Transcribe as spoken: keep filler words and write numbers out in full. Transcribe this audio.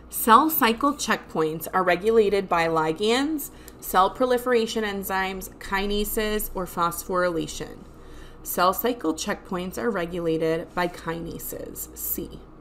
Cell cycle checkpoints are regulated by ligands, cell proliferation enzymes, kinases, or phosphorylation. Cell cycle checkpoints are regulated by kinases. C.